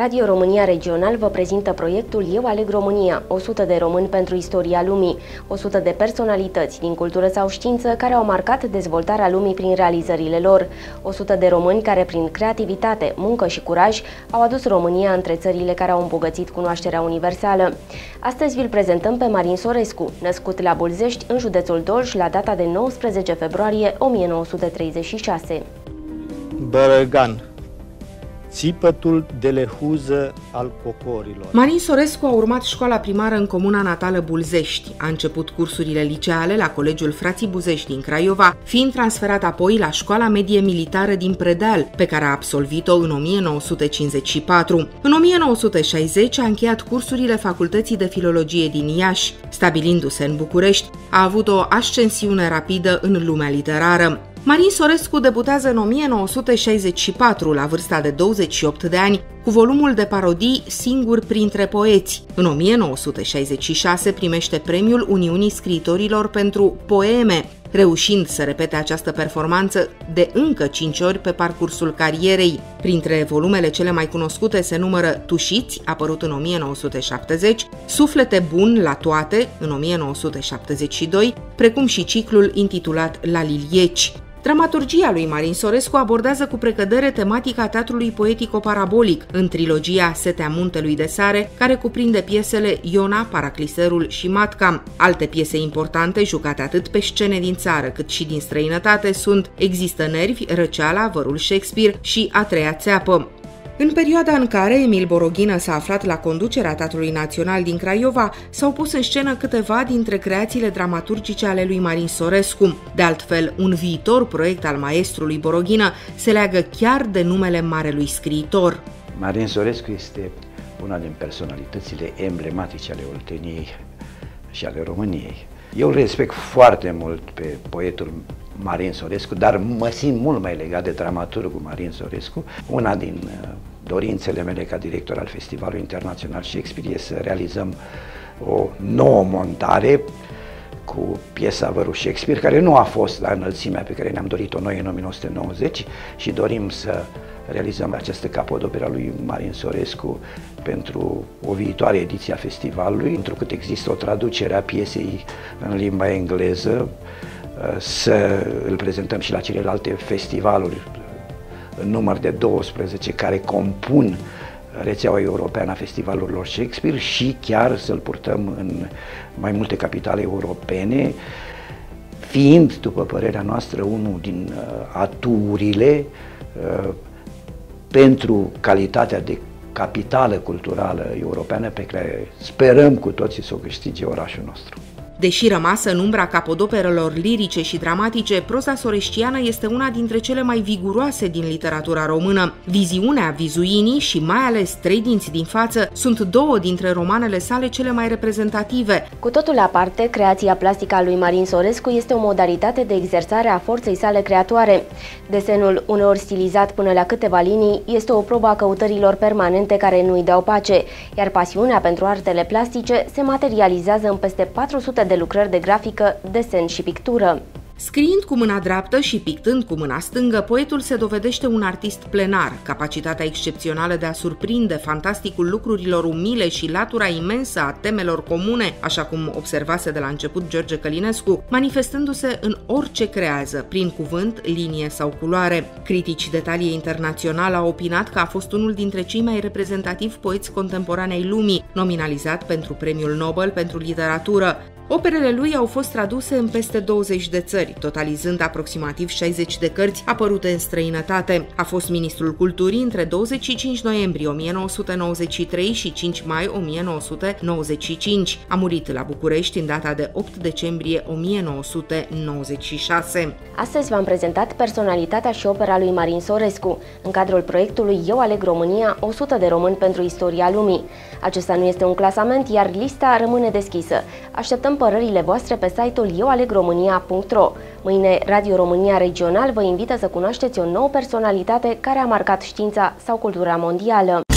Radio România Regional vă prezintă proiectul Eu aleg România, 100 de români pentru istoria lumii, 100 de personalități din cultură sau știință care au marcat dezvoltarea lumii prin realizările lor, 100 de români care prin creativitate, muncă și curaj au adus România între țările care au îmbogățit cunoașterea universală. Astăzi vi-l prezentăm pe Marin Sorescu, născut la Bulzești, în județul Dolj, la data de 19 februarie 1936. Bărăgan, țipătul de lehuză al cocorilor. Marin Sorescu a urmat școala primară în comuna natală Bulzești. A început cursurile liceale la Colegiul Frații Buzești din Craiova, fiind transferat apoi la Școala Medie Militară din Predeal, pe care a absolvit-o în 1954. În 1960 a încheiat cursurile Facultății de Filologie din Iași. Stabilindu-se în București, a avut o ascensiune rapidă în lumea literară. Marin Sorescu debutează în 1964, la vârsta de 28 de ani, cu volumul de parodii Singur printre poeți. În 1966 primește premiul Uniunii Scriitorilor pentru poeme, reușind să repete această performanță de încă 5 ori pe parcursul carierei. Printre volumele cele mai cunoscute se numără Tușiți, apărut în 1970, Suflete bun la toate, în 1972, precum și ciclul intitulat La Lilieci. Dramaturgia lui Marin Sorescu abordează cu precădere tematica teatrului poetico-parabolic în trilogia Setea muntelui de sare, care cuprinde piesele Iona, Paracliserul și Matca. Alte piese importante, jucate atât pe scene din țară cât și din străinătate, sunt Există nervi, Răceala, Vărul Shakespeare și A treia țeapă. În perioada în care Emil Boroghină s-a aflat la conducerea Teatrului Național din Craiova, s-au pus în scenă câteva dintre creațiile dramaturgice ale lui Marin Sorescu. De altfel, un viitor proiect al maestrului Boroghină se leagă chiar de numele marelui scriitor. Marin Sorescu este una din personalitățile emblematice ale Olteniei și ale României. Eu îl respect foarte mult pe poetul Marin Sorescu, dar mă simt mult mai legat de dramaturgul Marin Sorescu. Una din dorințele mele ca director al Festivalului Internațional Shakespeare este să realizăm o nouă montare cu piesa Vărul Shakespeare, care nu a fost la înălțimea pe care ne-am dorit-o noi în 1990 și dorim să realizăm această capodoperă a lui Marin Sorescu pentru o viitoare ediție a festivalului, întrucât există o traducere a piesei în limba engleză, să îl prezentăm și la celelalte festivaluri, în număr de 12, care compun rețeaua europeană a festivalurilor Shakespeare și chiar să-l purtăm în mai multe capitale europene, fiind, după părerea noastră, unul din aturile pentru calitatea de capitală culturală europeană pe care sperăm cu toții să o câștige orașul nostru. Deși rămasă în umbra capodoperelor lirice și dramatice, proza soresciană este una dintre cele mai viguroase din literatura română. Viziunea Vizuinii și mai ales Trei dinți din față sunt două dintre romanele sale cele mai reprezentative. Cu totul aparte, creația plastică a lui Marin Sorescu este o modalitate de exersare a forței sale creatoare. Desenul, uneori stilizat până la câteva linii, este o probă a căutărilor permanente care nu îi dau pace, iar pasiunea pentru artele plastice se materializează în peste 400 de lucrări de grafică, desen și pictură. Scriind cu mâna dreaptă și pictând cu mâna stângă, poetul se dovedește un artist plenar. Capacitatea excepțională de a surprinde, fantasticul lucrurilor umile și latura imensă a temelor comune, așa cum observase de la început George Călinescu, manifestându-se în orice creează, prin cuvânt, linie sau culoare. Critici de talie internațională au opinat că a fost unul dintre cei mai reprezentativi poeți contemporani ai lumii, nominalizat pentru Premiul Nobel pentru literatură. Operele lui au fost traduse în peste 20 de țări, totalizând aproximativ 60 de cărți apărute în străinătate. A fost ministrul culturii între 25 noiembrie 1993 și 5 mai 1995. A murit la București în data de 8 decembrie 1996. Astăzi v-am prezentat personalitatea și opera lui Marin Sorescu, în cadrul proiectului Eu aleg România, 100 de români pentru istoria lumii. Acesta nu este un clasament, iar lista rămâne deschisă. Așteptăm părerile voastre pe site-ul eualegromânia.ro. Mâine, Radio România Regional vă invită să cunoașteți o nouă personalitate care a marcat știința sau cultura mondială.